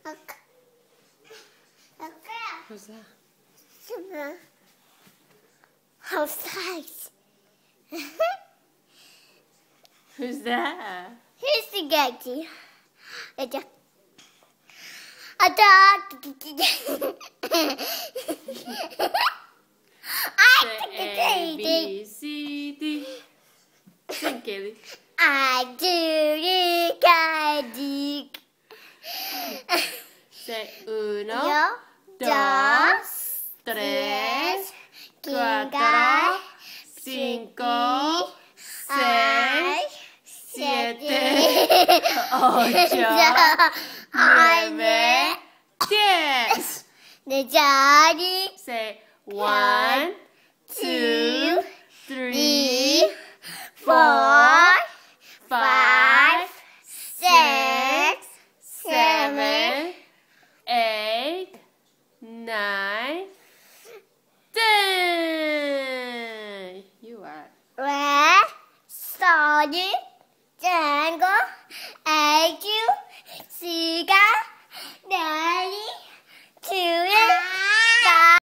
Who's that? Outside. Who's that? Who's the gadget? A dog. A, B, C, D. Sing, Kaylee. I do the gadget. Say uno, Yo, dos, tres, cuatro, cinco, seis, siete, ocho, nueve, 10. The daddy. Say 1, 2, 3, 4, 5, 6, 7, 8, 9, 10. You are. Red, solid, tango,